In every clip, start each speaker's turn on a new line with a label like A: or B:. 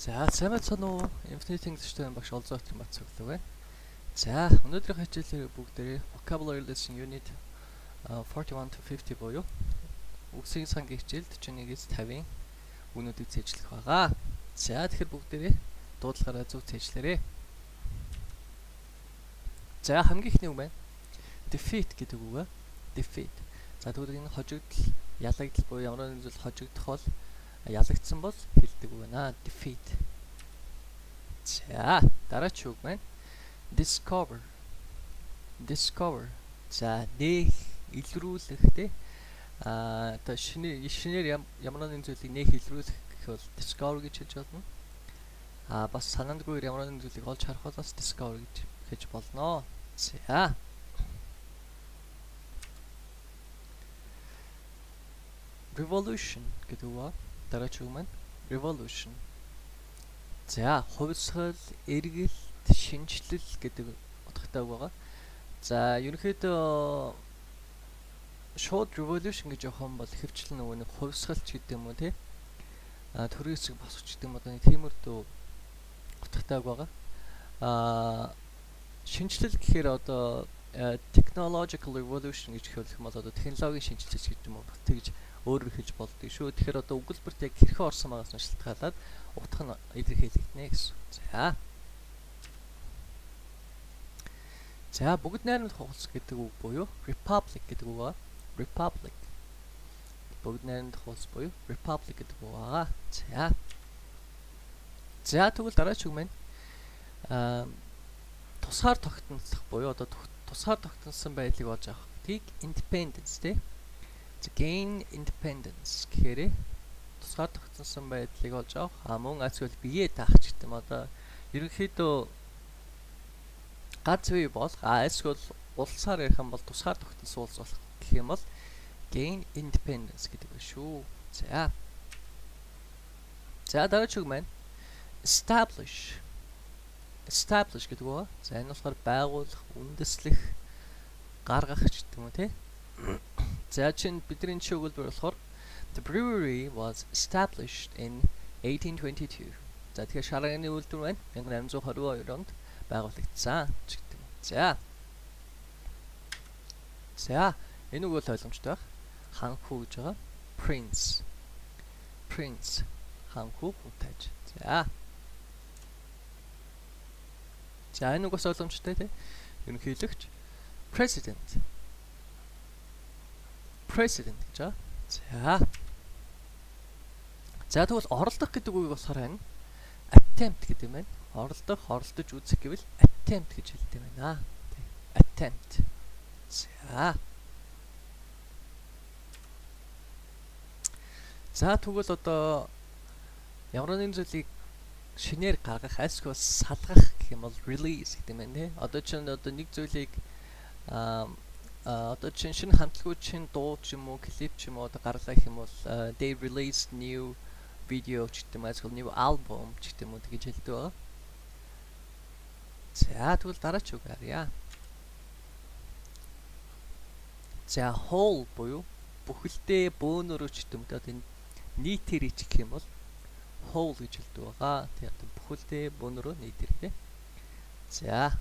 A: За сайн байна уу? Infinity English-тэй багш олзоот юм бат цуглав байна. За өнөөдрийн хичээлээр бүгдээрээ vocabulary lesson unit 41 to 50 буюу үгсийн сангийн хичээл 41-ээс 50-ын үнүүдийг цээжлэх байгаа. За тэгэхээр бүгдээрээ дуудлагаараа зөв цээжлээрэй. За хамгийн ихний үг байна. Defeat гэдэг үг. Defeat. За тэгвэл энэ хожигдол, ялагдал буюу ямар нэгэн зүйл хожигдох бол ялагдсан бол хэлдэг үг байна. Defeat. За дараагийн үг байна. Discover. Discover. За нээх, илрүүлэх тий. Одоо шинээр ямар нэгэн зүйлийг нээх, илрүүлэх гэх бол discover гэж хэлж болно. Бас санаандгүйгээр ямар нэгэн зүйлийг олж харах бол бас discover гэж хэлж болно. За Revolution гэдэг үг. Дараагийн үг маань revolution. За хувьсгал, эргэлт, шинжлэл гэдэг утгатай үг байгаа. За ерөнхийдөө шууд revolution гэж явах юм бол хэвчлэн нөгөө нэг хувьсгалч гэдэг юм уу тий? Төрийн хэсэг босч гэдэг юм одоо нэг тиймэрдүү утгатай үг байгаа. Шинжлэл гэхээр одоо technological revolution гэж хэлэх юм бол одоо технологийн шинжилэл гэж юм уу тэгж өөрөөр хэлж болдог шүү. Тэгэхээр одоо өгүүлбэрт яг хэрхэн орсон байгаас нь шалтгаалаад утга нь илэрхийлэгдэнэ гэсэн. За бүгд найрамд хуулс гэдэг үг буюу republic гэдэг үг ба republic. Бүгд найрамд хуулс буюу republic гэдэг үг байгаа. За тэгвэл дараагийн үг маань тусгаар тогтнолох буюу одоо тусгаар тогтносон байдлыг олж авах. Тийг independence тий. Gain independence гэхээр тусгаар тогтносон байдлыг олж авах. Мөн эсвэл бие таах ч гэдэг юм одоо ерөнхийдөө гац бие бол эсвэл улсаар ярих юм бол тусгаар тогтносон улс болох гэх юм бол gain independence гэдэг байна шүү. За дараагийн үг маань establish. Establish гэдэг үг. За энэ болохоор байгуулах, үндэслэх, гаргах ч гэдэг юм уу тий. За чинь бидний өгүүлбэр болохоор the brewery was established in 1822. За тэгэхээр шарганы үйлдвэр байна 1822 онд байгуулагдсан ч гэдэг юм. За энэ үг бол ойлгомжтой байх. Ханхүү гэж байгаа. Prince. Prince. Ханхүү хүнтаж. За энэ үг бас ойлгомжтой тий. Ерөнхийлөгч President. President гэж байгаа. За тэгвэл оролдох гэдэг үгийг болохоор байна. Attempt гэдэг юм байна. Оролдож үзэх гэвэл attempt гэж хэлдэг юм байна. Attempt. За тэгвэл одоо ямар нэгэн зүйлийг шинээр гаргах, эсвэл салгах гэх юм бол release гэдэг юм байна тий. Одоо чинь нэг зүйлийг одоо чинь шинэ хамтлагууд чинь дуу ч юм уу, клип ч юм уу одоо гарлаа гэх юм бол they released new video ч гэдэг юм эсвэл new album ч гэдэг юм уу гэж хэлдэг байгаа. За тэгвэл дараач үг харъя. За whole буюу бүхэлдээ бөөнөрөө ч гэдэг юм одоо энэ нийтээр гэх юм бол whole гэж хэлдэг байгаа. Тэгээд бүхэлдээ бөөнөрөө нийтээр тий. За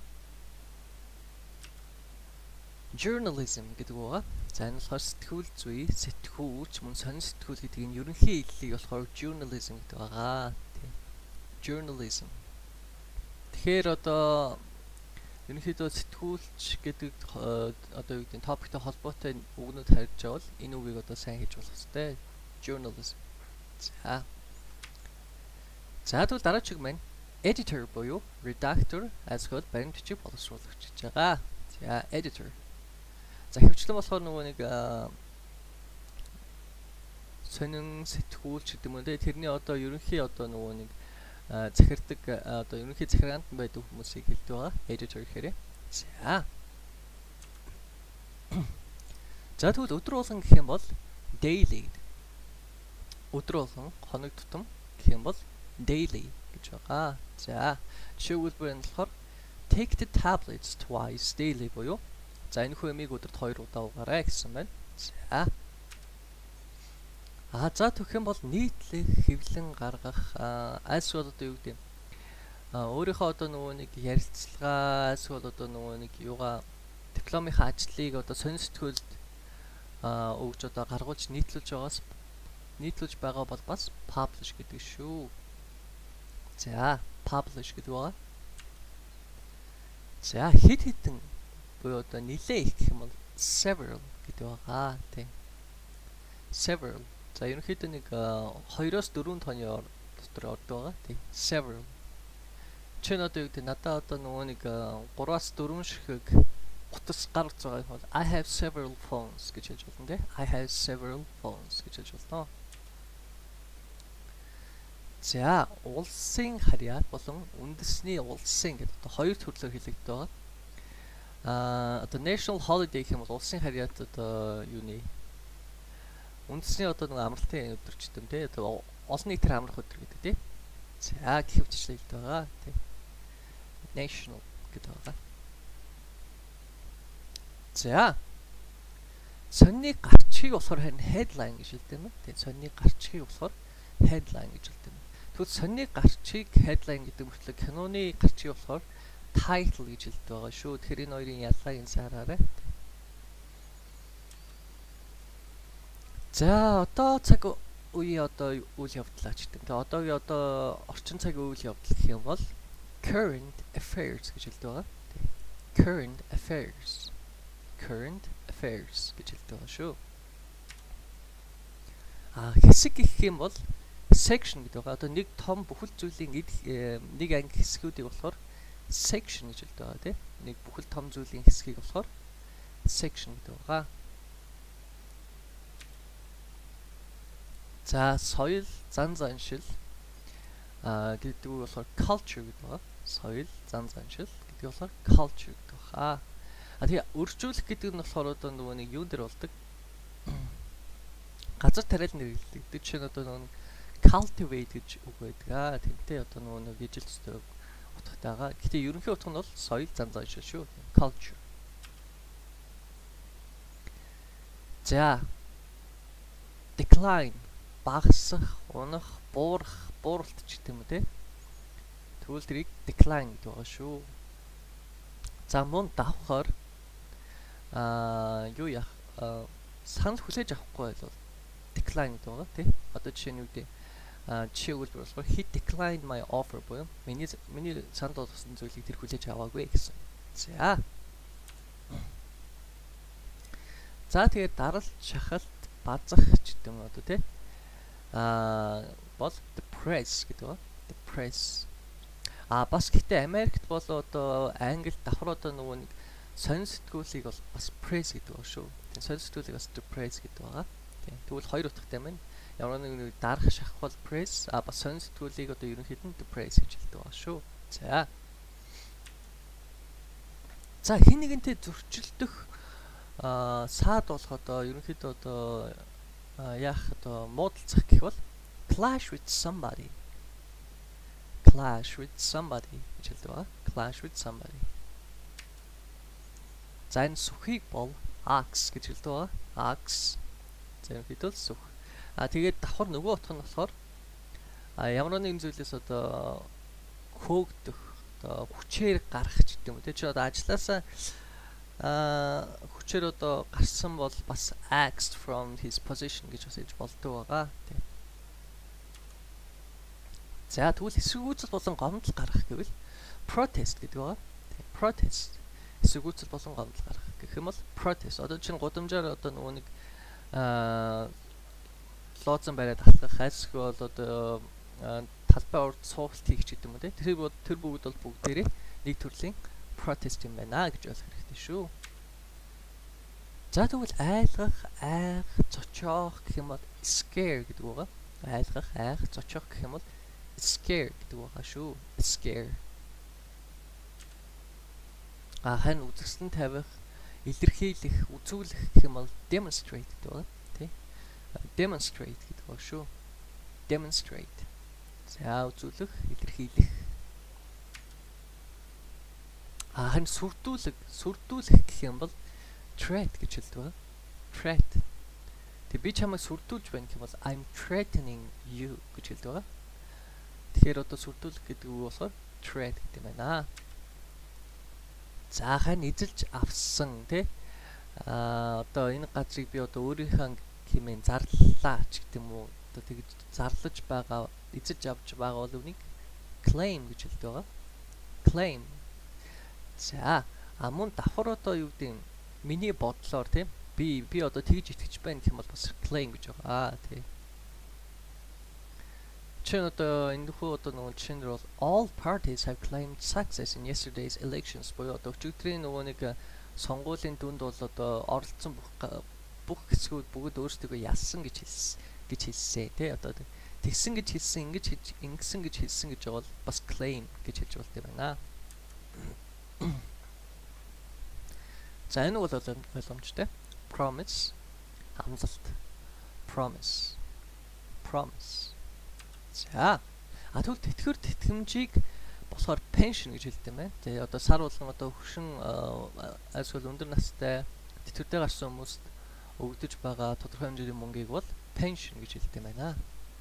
A: journalism гэдэг үг байгаа. За энэ болохоор сэтгүүл зүй, сэтгүүлч, мөн сонин сэтгүүл гэдэг энэ ерөнхий хэллэг болохоор journalism гэдэг байгаа. Journalism. Тэгэхээр одоо ерөнхийдөө сэтгүүлч гэдэг одоо юу гэдэг топиктой холбоотой үгнүүд харьж байгаа бол энэ үгийг одоо сайн хийж болох хэрэгтэй. Journalism. За тэгвэл дараагийн үг маань editor буюу redactor эсвэл баримтчиг боловсруулагч гэж байгаа. За editor. За хэвчлэн болохоор нөгөө нэг сонин сэтгүүлч гэдэг юм үү тэрний одоо ерөнхий одоо нөгөө нэг захирдаг одоо ерөнхий захиргаанд байдаг хүмүүсийг хэлдэг байгаа. Editor гэхээр. За тэгвэл өдөр болгон гэх юм бол daily. Өдөр болгон хоног тутам гэх юм бол daily гэж байгаа. За жишээлбэл энэ болохоор take the tablets twice daily буюу за энэ хэмийг өдөрт 2 удаа угаарай гэсэн байна. За түүх юм бол нийтлэг хэвлэн гаргах альсвал одоо юу гэдэг өөрийнхөө одоо нөгөө нэг ярилцлага альсвал одоо нөгөө нэг юугаа дипломынхаа ажлыг одоо сонир сэтгүүлд өгж одоо гаргуулж нийтлүүлж байгаа бол бас publish гэдэг шүү. За publish гэдэг байгаа. За хитэн буюу одоо нилээ их гэх юм бол several гэдэг байгаа тийм. Several. За ерөнхийдөө нэг 2-4 тооны дотор ордог байгаа тийм. Several. Чин одоо юу гэдэг надад одоо нөгөө нэг 3-4 ширхэг утас гаргаж байгаа юм бол I have several phones гэж хэлж болно тийм. I have several phones гэж хэлж болно. За улсын харьяа болон үндэсний улсын гэдэг одоо хоёр төрлөөр хэлэгдэж байгаа. Одоо national holiday гэх юм бол улсын харьяат одоо юуны үндэсний одоо нэг амралтын өдөр ч гэдэм те одоо олон нийтээр амрах өдөр гэдэг тийм. За гэх хвчлээ хэлдэг байгаа тийм. National гэдэг байгаа. За сонины гарчгийг болохоор харин headline гэж хэлдэг юм байна. Тийм сонины гарчгийг болохоор headline гэж хэлдэг юм. Тэгвэл сонины гарчийг headline гэдэг мөртлөө киноны гарчгийг болохоор title гэж хэлдэг байгаа шүү. Тэгэхээр энэ хоёрын ялгааг энэ сараарай. За одоо цаг үеийн одоо үйл явдлаа ч гэдэг. Тэгээ одоогийн одоо орчин цагийн үйл явдал гэх юм бол current affairs гэж хэлдэг байгаа. Current affairs гэж хэлдэг байгаа шүү. Хэсэг гэх юм бол section гэдэг байгаа. Одоо нэг том бүхэл зүйлийн нэг анги хэсгүүдийг болохоор section гэж хэлдэг байгаа тийм. Нэг бүхэл том зүйлийн хэсгийг болохоор section гэдэг байгаа. За соёл, зан заншил гэдэг нь болохоор culture гэдэг байгаа. Соёл, зан заншил гэдэг нь болохоор culture гэдэг байгаа. Тэгээ өржүүлэх гэдэг нь болохоор одоо нөгөө нэг юун дээр болдог? Газар тариал нэрлэгдэж чинь одоо нөгөө cultivate гэж үг байдаг. Тэнтэй одоо нөгөө нэг ижил төстэй утгатайгаа. Гэтэ ерөнхий утга нь бол соёл, зан заншил шүү. Culture. За decline багасах, унах, бууралт ч гэдэг юм те. Тэгвэл тэрийг decline гэдэг байгаа шүү. За мөн давхаар юу яах санал хүлээж авахгүй бол decline гэдэг байгаа тий. Одоо жишээ нь юу гэдэг жишээ өгүүлбэр болохоор he declined my offer буюу миний санд олгосон зүйлийг тэр хүлээж аваагүй гэсэн. За тэгээд даралт, шахалт, базах ч гэдэг юм одоо тий. Бол the press гэдэг ба. The press. Бас гэхдээ Америкт бол одоо Англид давхар одоо нөгөө нэг сонир сэтгүүлийг бол бас press гэдэг ба шүү. Тэгээ сонир сэтгүүлийг бас the press гэдэг байгаа. Тэгвэл хоёр утгатай байна. Ямар нэг дарах шахах бол press, бас сонир сэтгүүлийг одоо ерөнхийд нь the press гэж хэлдэг байгаа шүү. За хин нэгэнтэй зөрчилдөх саад болох одоо ерөнхийдөө одоо яах одоо муудалцах гэх бол clash with somebody гэж хэлдэг байгаа. Clash with somebody. За энэ сүхийг бол axe гэж хэлдэг байгаа. Axe. За ерөнхийдөө сүх. Тэгээд давхар нөгөө утга нь болохоор ямар нэгэн зүйлээс одоо хөөгдөх одоо хүчээр гарах ч гэдэг юм. Тэ чи одоо ажилласаа хүчээр одоо гарсан бол бас axed from his position гэж бас хэлж болдог байгаа. Тийм. За тэгвэл эсэргүүцэл болон гомдол гаргах гэвэл protest гэдэг байгаа. Тийм. Protest. Эсэргүүцэл болон гомдол гаргах гэх юм бол protest. Одоо чинь гудамжаар одоо нөгөө нэг лооцсон бариад алхах хайсгүй бол одоо талбай урд суулт хийх ч гэдэг юм уу те. Тэр бүгд бол бүгдээрээ нэг төрлийн protest юм байна гэж ойлгох хэрэгтэй шүү. За тэгвэл айлгах, айх, цочоох гэх юм бол scare гэдэг байгаа. Айлгах, айх, цочоох гэх юм бол scare гэдэг байгаа шүү. Scare. Хань үзэсгэлэн тавих, илэрхийлэх, үзүүлэх гэх юм бол demonstrate гэдэг байгаа. Тэ? Demonstrate гэдэг байгаа шүү. Demonstrate. За үзүүлэх, илэрхийлэх. Хань сүрдүүлэх гэх юм бол threat гэж хэлдэг ба. Threat. тэг би чамайг сүрдүүлж байна гэх юм бол I'm threatening you гэж хэлдэг байгаа. Тэгэхээр одоо сүрдүүлэх гэдэг үг болохоор threat гэдэг юм байна. За хань эзэлж авсан тий. Одоо энэ газрыг би одоо өөрийнхөө хэмээн зарлаа ч гэдэг юм уу. Одоо тэгж зарлаж байгаа, эзэлж авч байгаа бол үнийг claim гэж хэлдэг байгаа. Claim. За мөн давхар одоо юу гэдэг юм миний бодлоор тийм би одоо тэгж итгэж байна гэх юм бол бас claim гэж байгаа. Тий. Чин одоо энэ хүү одоо нөгөө чин бол all parties have claimed success in yesterday's elections буюу одоо өчигдрийн нөгөө нэг сонгуулийн дүнд бол одоо оролцсон бүх хэсгүүд бүгд өөрсдөө ялсан гэж хэлсэн тий одоо тэгсэн гэж хэлсэн ингэсэн гэж хэлсэн гэж байгаа бол бас claim гэж хэлж болтой байна. За энэ бол ойлгомжтой. Promise амлалт. Promise. За тэгвэл тэтгэр тэтгэмжийг болохоор pension гэж хэлдэг юм байна. Тэгээ одоо сар болгон одоо хөшин эсвэл өндөр настай тэтгэвртэй гарсан хүмүүст өгдөж байгаа тодорхой хэмжээний мөнгийг бол pension гэж хэлдэг юм байна.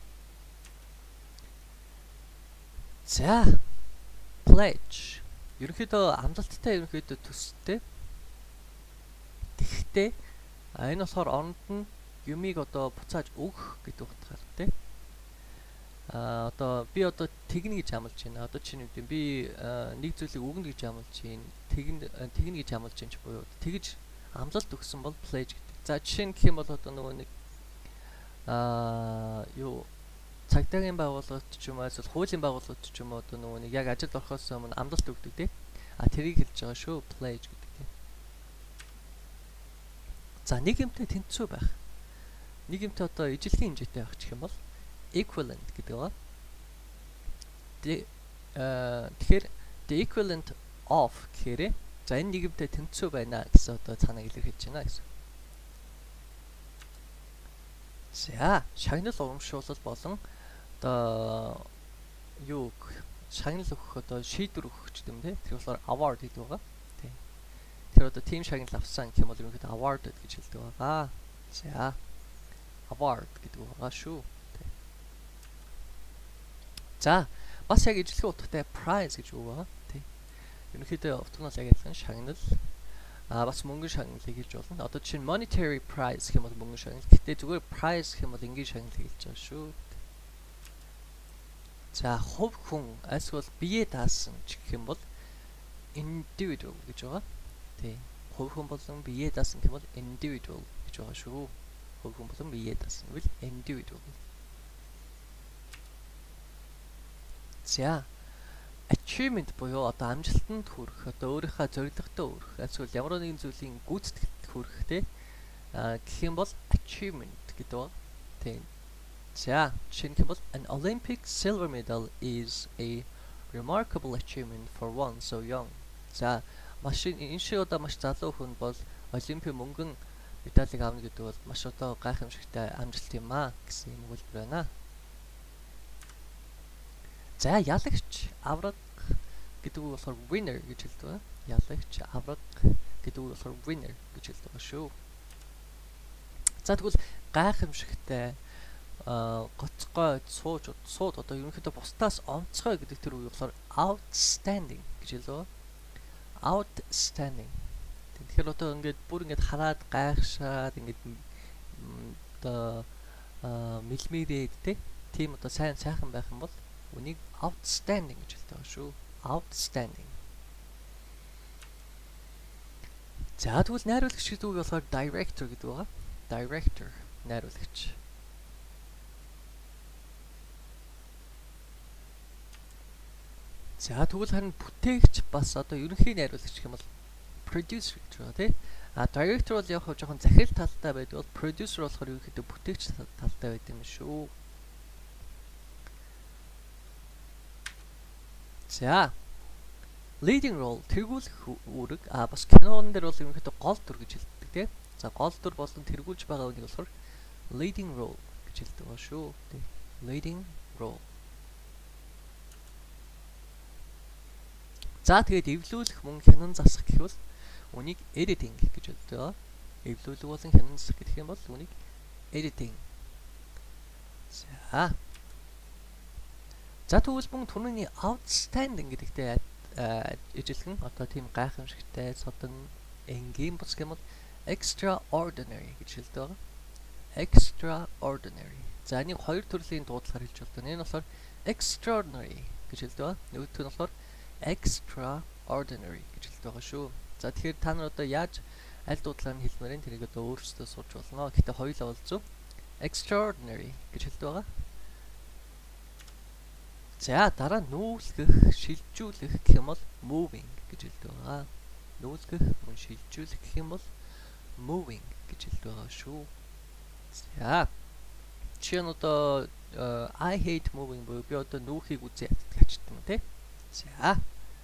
A: За pledge ерөнхийдөө амлалттай ерөнхийдөө төстэй. Тэгэхдээ энэ болохоор оронд нь юмыг одоо буцааж өгөх гэдэг утгаар тий. Одоо би одоо тэгнэ гэж амлаж байна. Одоо чинь юу гэдэг би нэг зүйлийг өгнө гэж амлаж байна. Тэгнэ гэж амлаж байна ч буюу тэгж амлалт өгсөн бол pledge гэдэг. За жишээ нь гэх юм бол одоо нөгөө нэг юу цагдаагийн байгууллагад ч юм уу эсвэл хуулийн байгууллагад ч юм уу одоо нөгөө нэг яг ажилд орохоос өмнө амлалт өгдөг тий. Тэрийг хэлж байгаа шүү pledge гэдэг тий. За нэг юмтай тэнцүү байх. Нэг юмтай одоо ижилхэн хэмжээтэй байх гэх юм бол equivalent гэдэг байгаа. Тэгэхээр the equivalent of гэхээр за энэ нэг юмтай тэнцүү байна гэсэн одоо цаанаа илэрхийлж байна гэсэн. За шагнал урамшуулал болон одоо юу шагнал өгөх одоо шийдвэр өгөх ч юм те. Тэр болохоор award гэдэг байгаа. Тий. Тэр одоо team шагнал авсан гэх юм бол ерөнхийдөө awarded гэж хэлдэг байгаа. За award гэдэг байгаа шүү. За бас яг ижлэхэн утгатай prize гэж үг байгаа. Тий. Ерөнхийдөө утга нь яг адилхан шагнал бас мөнгөн шагналыг хэлж болно. Одоо жишээ нь monetary prize гэх юм бол мөнгөн шагнал. Гэтэ зүгээр prize гэх юм бол энгийн шагнал хэлж байгаа шүү. За хувь хүн эсвэл бие даасан ч гэх юм бол individual гэж байгаа. Тий. Хувь хүн болон бие даасан гэх юм бол individual гэж байгаа шүү. Хувь хүн болон бие даасан гэвэл individual. За achievement буюу одоо амжилтанд хүрэх, одоо өөрийнхөө зорилготой хүрэх, эсвэл ямар нэгэн зүйлийн гүйцэтгэлд хүрэх те гэх юм бол achievement гэдэг байна. Тийм. За жишээ нь бол an Olympic silver medal is a remarkable achievement for one so young. За маш энэ шиг одоо маш залуу хүн бол олимпийн мөнгөн медалийг авна гэдэг бол маш одоо гайхамшигтай амжилт юм аа гэсэн юм өгүүлбэр байна. За ялагч авраг гэдэг үг болохоор winner гэж хэлдэг байна. Ялагч авраг гэдэг үг болохоор winner гэж хэлдэг байна шүү. За тэгвэл гайхамшигтай гоцгой сууд одоо ерөнхийдөө бусдаас онцгой гэдэг тэр үг болохоор outstanding гэж хэлдэг. Outstanding. Тэгэхээр одоо ингээд бүр ингээд хараад гайхшаад ингээд одоо мэлмирээд тийм одоо сайхан байх юм бол үнийг outstanding гэж хэлдэг шүү. Outstanding. За тэгвэл найруулагч гэдэг үг болохоор director гэдэг байгаа. Director найруулагч. За тэгвэл харин бүтээгч бас одоо ерөнхий найруулагч гэх юм бол producer гэж байна тий. Director бол яг жоохон захирал талтай байдаг бол producer болохоор ерөнхийдөө бүтээгч талтай байдаг юм шүү. За leading role тэргүүлэх үүрэг бас кинон дээр бол ерөнхийдөө гол дүр гэж хэлдэг тийм. За гол дүр болон тэргүүлж байгаа үнийг болохоор leading role гэж хэлдэг ба шүү. Тийм. Leading role. За тэгээд эвлүүлэх мөн хянан засах гэвэл үнийг editing гэж хэлдэг. Эвлүүлэг болон хянан засах гэх юм бол үнийг editing. За. За тэгвэл мөн түрүүний outstanding гэдэгтэй ижилхэн одоо тийм гайхамшигтай содон энгийн бус гэмэл extraordinary гэж хэлдэг байгаа. Extraordinary. За нэг хоёр төрлийн дуудлагаар хэлж болдог. Энэ болохоор extraordinary гэж хэлдэг байгаа. Нөгөөх нь болохоор extraordinary гэж хэлдэг байгаа шүү. За тэгэхээр та нар одоо яаж аль дуудлагаар нь хэлмээр энэ тэрийг одоо өөрсдөө сурч болно. Гэхдээ хоёулаа бол зөв. Extraordinary гэж хэлдэг байгаа. За дараа нүүлгэх, шилжүүлэх гэх юм бол moving гэж хэлдэг байгаа. Нүүлгэх, мөн шилжүүлэх гэх юм бол moving гэж хэлдэг байгаа шүү. За. Чи одоо I hate moving буюу би одоо нүүхийг үзье гэж хэлдэг юм тий. За.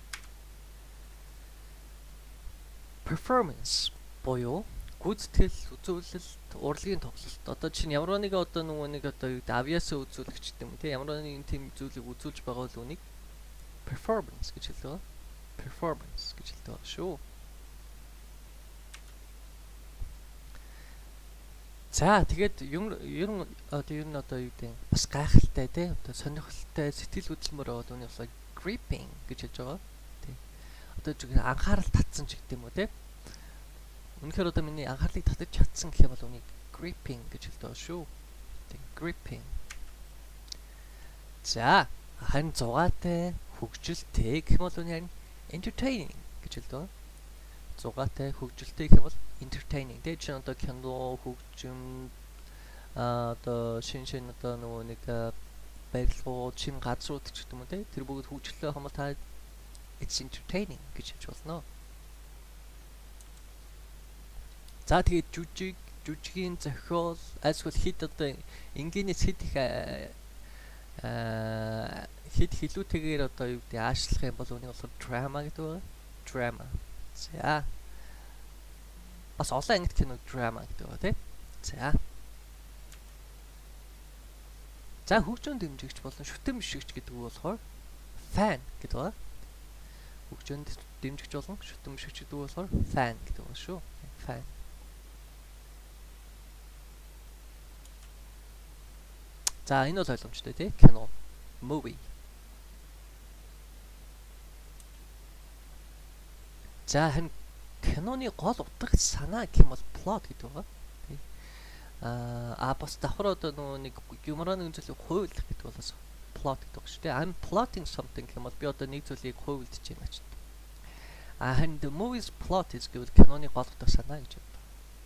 A: Performance буюу гүйцэтгэл, үзүүлэлт, урлагийн тоглолт. Одоо чинь ямар нэг одоо нэг одоо юу гэдэг авиасаа үзүүлэгч гэдэг юм тий. Ямар нэгэн тийм зүйлийг үзүүлж байгаа бол үнийг performance гэж хэлдэг. Performance гэж хэлдэг шүү. За тэгээд ер нь одоо юу гэдэг бас гайхалтай тий. Одоо сонирхолтой сэтгэл хөдлөмөр бол үнийг бас gripping гэж хэлж байгаа. Тий. Одоо зүг анхаарал татсан ч гэдэг юм уу тий. Үнэхээр одоо миний анхаарлыг татаж чадсан гэх юм бол үнийг gripping гэж хэлдэг байгаа шүү. Тий, gripping. За, харин зугаатай, хөгжилтэй гэх юм бол үнийг entertaining гэж хэлдэг байгаа. Зугаатай, хөгжилтэй гэх юм бол entertaining. Тэгээд чинь одоо кино, хөгжим одоо шин одоо нөгөө нэг барилгууд, шин газрууд ч гэдэг юм уу тий. Тэр бүгд хөгжлөө хамт та it's entertaining гэж хэлж болно. За тэгээд жүжигийн зохиол альсгүй хэд одоо энгийнээс хэд хилүүтэйгээр одоо юу гэдэг аашлах юм бол үнийг болохоор драма гэдэг байгаа. Драма. За. Бас олон ангит кино драма гэдэг байгаа тийм. За. За хөгжөөнд дэмжигч болон шүтэн бишигч гэдэг нь болохоор fan гэдэг байгаа. Хөгжөөнд дэмжигч болон шүтэн бишигч гэдэг нь болохоор fan гэдэг байгаа шүү. Fan. За энэ бол ойлгомжтой тий кино movie. За хэн киноны гол утга санаа гэх юм бол plot гэдэг байгаа тий. Бас давхар одоо нэг юмраа нэг зүйлийг хуулах гэдэг болоос plot гэдэг байгаа шүү тий. I'm plotting something гэх юм бол би одоо нэг зүйлийг хуйлдаж байна гэж. And the movie's plot is гэвэл киноны гол утга санаа гэж байна.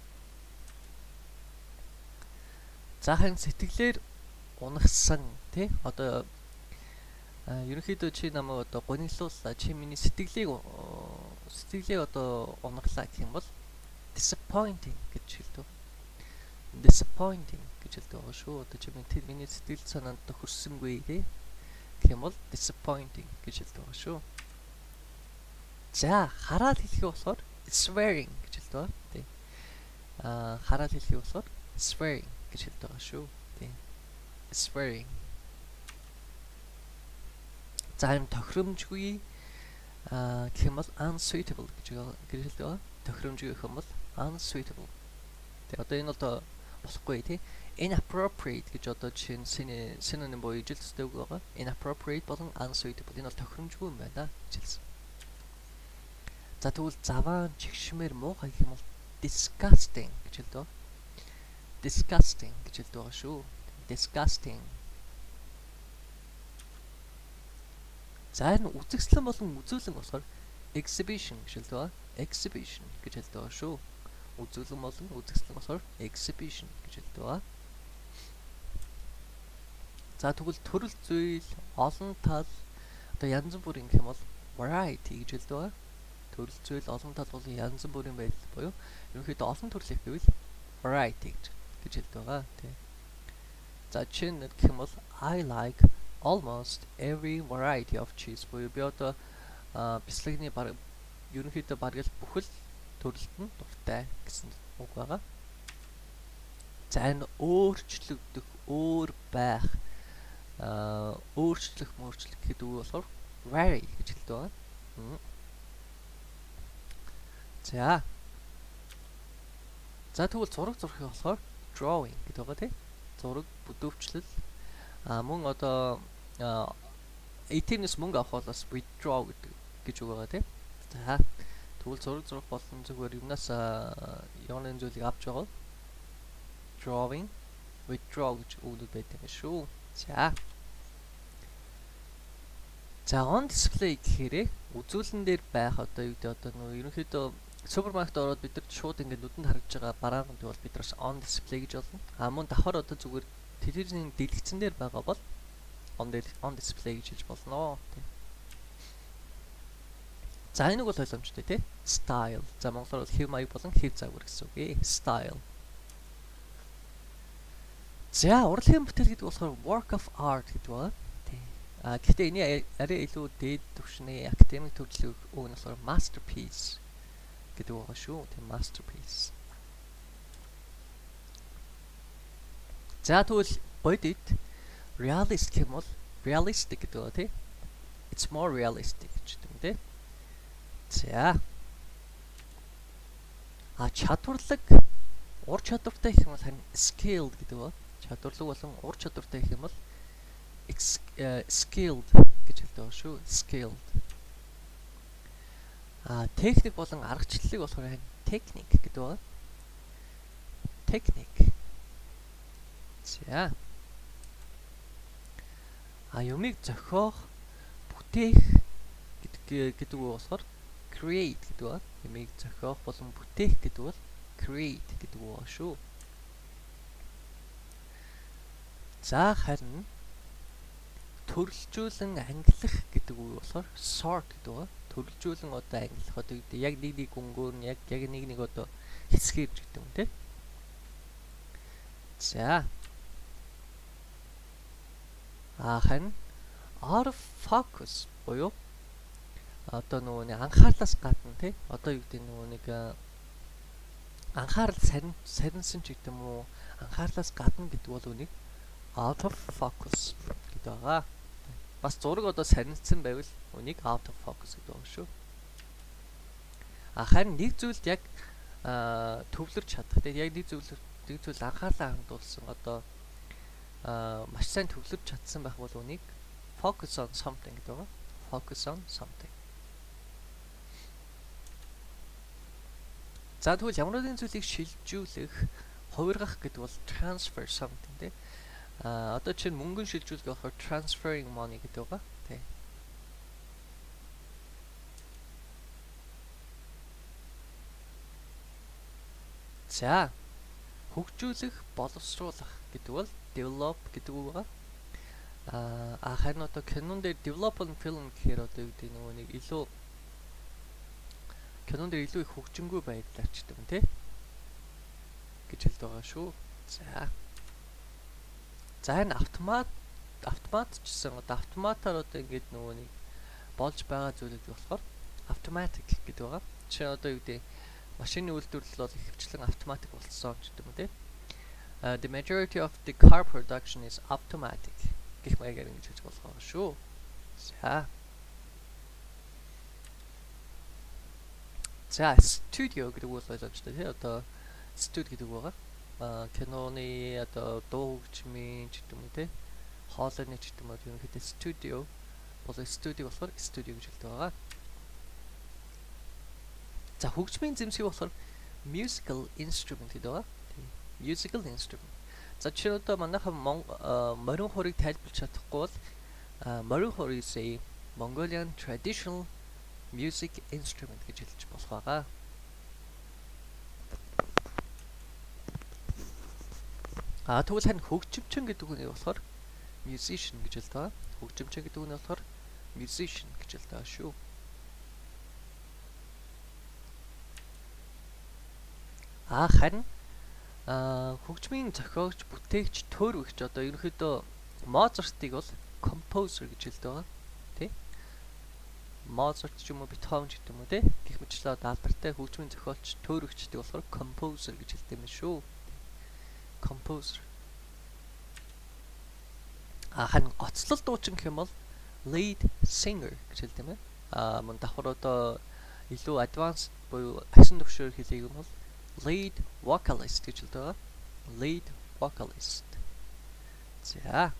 A: За хэн сэтгэлээр унагсан тий одоо ерөнхийдөө чи намайг одоо гониглууллаа чи миний сэтгэлийг одоо унаглаа гэх юм бол disappointing гэж хэлдэг. Disappointing гэж хэлдэг байгаа шүү. Одоо чи миний сэтгэл санаанд хүрсэнгүй тий гэх юм бол disappointing гэж хэлдэг байгаа шүү. За хараад хэлэх болохоор swearing гэж хэлдэг байгаа тий. Хараад хэлэх болохоор swearing гэж хэлдэг байгаа шүү. Тий. Swearing. За юм тохиромжгүй гэх юм бол unsuitable гэж хэлдэг байгаа. Тохиромжгүй гэх юм бол unsuitable. Тэгээ одоо энэ бол болохгүй тий. Inappropriate гэж одоо чинь synonym буюу ижил төстэй үг байгаа. Inappropriate болон unsuitable энэ бол тохиромжгүй юм байна гэж хэлсэн. За тэгвэл заваан чигшмээр муухай гэх юм бол disgusting гэж хэлдэг. Disgusting гэж хэлдэг байгаа шүү. Disgusting. За энэ үзэгслэн болон үзүүлэн болохоор exhibition гэж хэлдэг байгаа. Exhibition гэж хэлдэг байгаа шүү. Үзүүлэн болон үзэгслэн болохоор exhibition гэж хэлдэг байгаа. За тэгвэл төрөл зүйл, олон тал одоо янз бүрийн гэх юм бол variety гэж хэлдэг байгаа. Төрөл зүйл, олон тал болон янз бүрийн байдал буюу ерөнхийдөө олон төрлийн гэвэл variety гэж хэлдэг байгаа тийм. За чинь гэх юм бол I like almost every variety of cheese буюу би одоо бислэгний баг ерөнхийдөө бараг л бүхэл төрөлд нь дуртай гэсэн үг байгаа. За энэ өөрчлөгдөх, өөр байх, өөрчлөх гэдэг үг болохоор vary гэж хэлдэг байгаа. За. За тэгвэл зураг зурхыг болохоор drawing гэдэг байгаа тий. Зураг бүдүүвчлэл. Мөн одоо ATM-с мөнгө авах бол бас withdraw гэж үг байгаа тий. За тэгвэл зураг зурах болон зүгээр юмнаас явны зүйлийг авч байгаа. Drawing, withdraw гэж үгнүүд байдаг юм шүү. За on display гэхээр үзүүлэн дээр байх одоо юу гэдэг одоо нөө ерөнхийдөө супермаркет ороод бид нар шууд ингээд нүдэнд харагдж байгаа бараанууд бол бид нараас on display гэж болно. Мөн давхар одоо зүгээр телевизийн дэлгэцэн дээр байгаа бол on display гэж хэлж болно. За энэ нэг бол ойлгомжтой тий. Style. За монголоор бол хэв маяг болон хэв загвар гэсэн үг. Style. За урлагийн бүтээл гэдэг болохоор work of art гэдэг байна. Гэхдээ энэ арай илүү дээд түвшний академик төрлийн үг нь болохоор masterpiece гэдэг байгаа шүү. Тийм masterpiece. За тэгвэл бодит realist гэх юм бол realistic гэдэг байгаа тий. It's more realistic гэж юм тий. За чадварлаг ур чадвартай гэх юм бол харин skilled гэдэг байна. Чадварлаг болон ур чадвартай гэх юм бол skilled гэж хэлдэг байгаа шүү. Skilled. Техник болон аргачлалыг болохоор technique гэдэг байна. Technique. За. Юмыг зохиох, бүтээх гэдэг үг болохоор create гэдэг байна. Юмыг зохиох болон бүтээх гэдэг бол create гэдэг үг байна шүү. За харин төрөлжүүлэн ангилах гэдэг үг болохоор sort гэдэг байна. Төрөлжүүлэн одоо ангилах одоо яг нэг өнгөөр нь яг нэг одоо хэсгээр гэдэг юм тий. За. Харин out of focus буюу одоо нөгөө нэг анхаарлаас гадна тий. Одоо юу гэдэг нөгөө нэг анхаарал сарнсан ч гэдэг юм уу анхаарлаас гадна гэдэг бол үнийг out of focus гэдэг байгаа. Бас зураг одоо сарницсан байвал үнийг out of focus гэдэг байгаа шүү. Харин нэг зүйлд яг төвлөрч чадах. Тэгээд яг нэг зүйл анхаарлаа хандуулсан одоо маш сайн төвлөрч чадсан байх бол үнийг focus on something гэдэг байгаа. Focus on something. За тэгвэл ямар нэгэн зүйлийг шилжүүлэх, хувиргах гэдэг бол transfer something тий. Одоо чинь мөнгөн шилжүүлэх болохоор transferring money гэдэг байгаа тий. За хөгжүүлэх, боловсруулах гэдэг бол develop гэдэг үг байгаа. Харин одоо кинон дээр develop on film гэхээр одоо юу гэдэг нөгөө нэг илүү кинон дээр илүү их хөгжингүй байдлаар ч гэдэг юм тий. гэж хэлдэг байгаа шүү. За энэ автоматчсан одоо автоматаар одоо ингэж нөгөө нэг болж байгаа зүйлүүд болохоор automatic гэдэг байгаа. Чи одоо юу гэдэг машины үйлдвэрлэл бол ихэвчлэн автоматик болсон ч гэдэг юм тий. The majority of the car production is automatic гэх маягаар ингэж хэлж болох байгаа шүү. За studio гэдэг үг ойлгомжтой тий. Одоо студи гэдэг байгаа. Киноны одоо дуу хөгжмийн ч гэдэг юм те хоолойны ч гэдэг юм ерөнхийдөө студио бол студио болохоор студио гэж хэлдэг байгаа. За хөгжмийн зэмсэг болохоор musical instrument гэдэг байгаа. Musical instrument. За чи одоо манайхан морин хорыг тайлбарлаж чадахгүй бол морин хор is a Mongolian traditional music instrument гэж хэлж болох байгаа. Тэгвэл харин хөгжимчин гэдэг үгний болохоор musician гэж хэлдэг байгаа. Хөгжимчин гэдэг үгний болохоор musician гэж хэлдэг байгаа шүү. Харин хөгжмийн зохиогч, бүтээгч, төөрөгч одоо ерөнхийдөө Моцартыг бол composer гэж хэлдэг байгаа. Тэ? Моцарт ч юм уу Бетховен ч гэдэг юм уу те. Гэх мэтлээ алдартай хөгжмийн зохиолч, төөрөгчдийг болохоор composer гэж хэлдэг юм шүү. Composer. Харин гоцлол дуучин гэх юм бол lead singer гэж хэлдэг юм байна. Мөн давхар одоо илүү advanced буюу асан төвшөөр хэлэх юм бол lead vocalist гэж хэлдэг байгаа. lead vocalist. За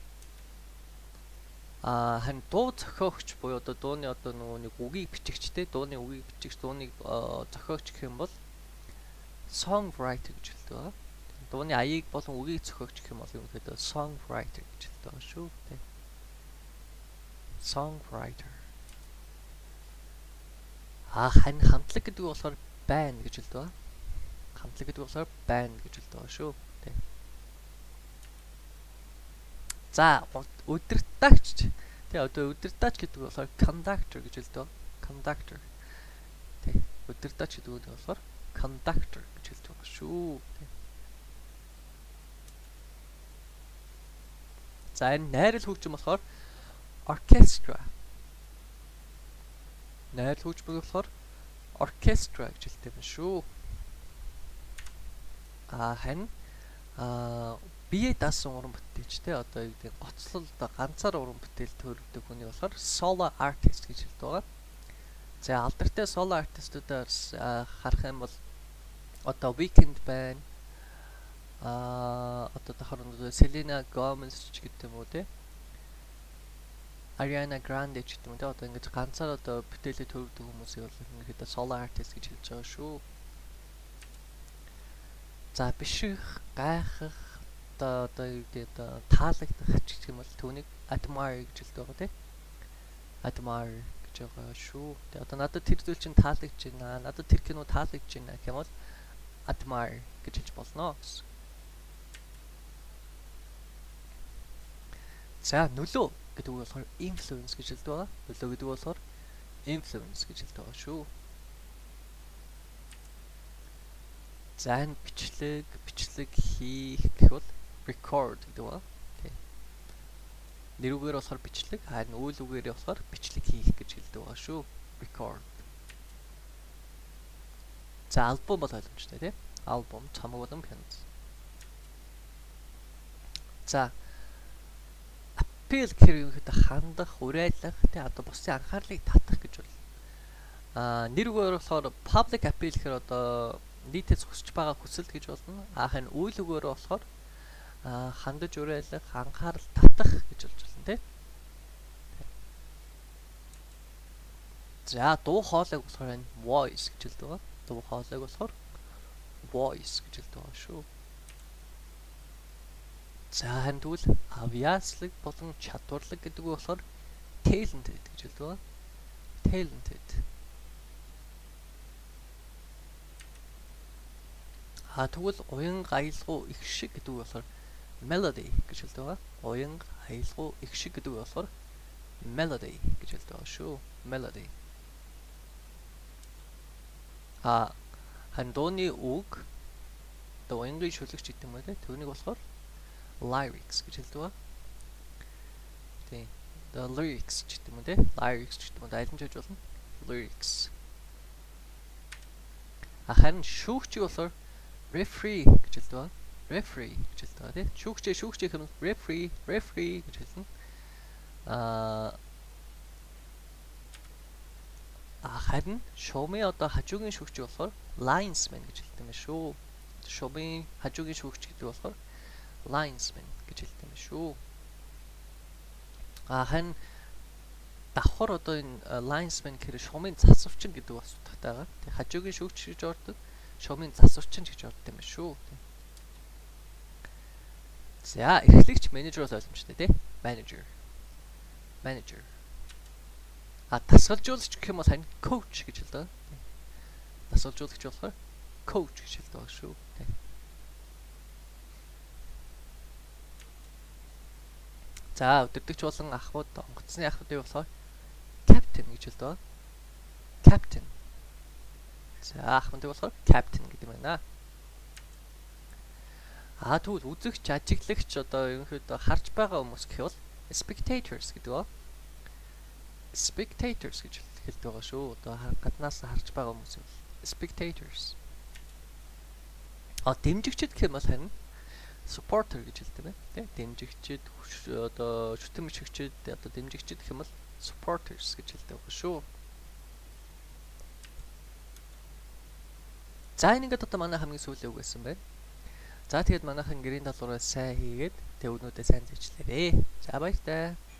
A: харин дуу зохиогч буюу одоо дууны одоо нэг үгийг бичигчтэй дууны үгийг бичигч дууны зохиогч гэх юм бол songwriter гэж хэлдэг байна. Дууны аяыг болон үгийг зохиогч гэх юм бол ерөнхийдөө songwriter гэж хэлдэг байна шүү. Тэ. Songwriter. Харин хамтлаг гэдэг нь болохоор band гэж хэлдэг байна. Хамтлаг гэдэг нь болохоор band гэж хэлдэг байна шүү. Тэ. За удирдагч. Тэгээ одоо удирдагч гэдэг нь болохоор conductor гэж хэлдэг. Conductor. Тэ. Удирдагч гэдэг нь болохоор conductor гэж хэлдэг байна шүү. Тэ. За энэ найрал хөгжим болохоор orchestra. Найрал хөгжим болохоор orchestra гэж хэлдэг байна шүү. Харин бие даасан уран бүтээлчтэй одоо юу гэдэг гоцлол одоо ганцаар уран бүтээл төрөлдөг хүний болохоор solo artist гэж хэлдэг байгаа. За алдартай solo artistуудаар харах юм бол одоо Weeknd байна. Одоо тохор Selena Gomez ч гэдэг юм уу те. Ariana Grande ч гэдэг юм те. Одоо ингэж ганцаар одоо бүтээлээ төрөлдөг хүмүүсийг бол ингээд solo artist гэж хэлж байгаа шүү. За биших, гайхах одоо юу гэдэг таалагдах ч гэх юм бол түүнийг admire гэж хэлдэг байгаа тийм. Admire гэж байгаа шүү. Тэгээ одоо надад тэр зүйл чинь таалагдж байна. Надад тэр кино таалагдж байна гэх юм бол admire гэж хэлж болно гэсэн. За нөлөө гэдэг үг болохоор influence гэж хэлдэг байгаа. Нөлөө гэдэг үг болохоор influence гэж хэлдэг байгаа шүү. За энэ бичлэг хийх гэх бол record гэдэг ба. Тий. Нэр үгээр болохоор бичлэг, харин үйл үгээр болохоор бичлэг хийх гэж хэлдэг байгаа шүү. Record. За альбом бол ойлгомжтой тий. Альбом, цамаг болон пианоз. За appeal гэх юм хандах, уриалах тий одоо бусдын анхаарлыг татах гэж бол. Нэр үгээр болохоор public appeal гэхээр одоо нийтэд зогсож байгаа хүсэл гэж болно. Харин үйл үгээр болохоор хандаж уриалах, анхаарал татах гэж болж байна тий. За дуу хоолойг болохоор энэ voice гэж хэлдэг байгаа. Дуу хоолойг болохоор voice гэж хэлдэг байгаа шүү. За харин тэгвэл авьяаслаг болон чадварлаг гэдэг нь болохоор talented гэж хэлдэг байгаа. Talented. Тэгвэл уян аялгау их шиг гэдэг нь болохоор melody гэж хэлдэг байгаа. Уян аялгау их шиг гэдэг нь болохоор melody гэж хэлдэг байгаа шүү. Melody. Харин дууны үг одоо уянгийн шүлэгч гэдэг юм байна. Түүнийг болохоор lyrics гэж хэлдэг байгаа. Тийм. The lyrics гэдэг юм дээ. Lyrics гэдэг юм. Айлын жиж болно. Lyrics. Харин шүүгчийг болохоор referee гэж хэлдэг байна. Referee гэж хэлдэг байна тийм. Шүүгчээ хэм referee гэж хэлнэ. Харин шуумын одоо хажуугийн шүүгч болохоор linesman гэж хэлдэг юм шүү. Шуумын хажуугийн шүүгч гэдэг болохоор linesman гэж хэлдэг юм шүү. Харин давхар одоо энэ linesman гэхээр шуумын засварчин гэдэг бас утгатай байгаа. Тэг хажуугийн шүүгч гэж ордог. Шуумын засварчин гэж ордог юм шүү. За эрхлэгч менежер бол ойлгомжтой тий. Manager. Дасгалжуулагч гэх юм бол харин coach гэж хэлдэг. Дасгалжуулагч болохоор coach гэж хэлдэг байгаа шүү. За өдөртөгч болон ахмад онгоцны ахмадыг болохоор captain гэж хэлдэг. Captain. За ахмадыг болохоор captain гэдэг юм байна. Тэгвэл үзэгч, ажиглагч одоо ерөнхийдөө харж байгаа хүмүүс гэх бол spectators гэдэг ба. Spectators гэж хэлдэг байгаа шүү. Одоо гаднаас харж байгаа хүмүүс бол spectators. Дэмжигчд гэх юм бол харин supporter гэж хэлдэг байна. Тэ дэмжигчд одоо шүтэн мичгчд одоо дэмжигчд гэх юм бол supporters гэж хэлдэг байгаа шүү. За ингээд одоо манай хамгийн сүүлийн үг байсан байна. За тэгээд манайхан гэрийн даалгавраа сайн хийгээд тэг өгнүүдээ сайн зэвчлээрэй. За баяр таа.